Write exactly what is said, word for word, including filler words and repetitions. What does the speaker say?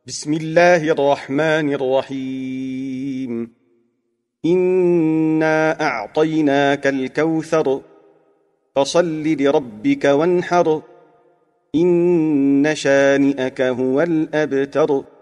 بسم الله الرحمن الرحيم. إنا أعطيناك الكوثر فصل لربك وانحر إن شانئك هو الأبتر.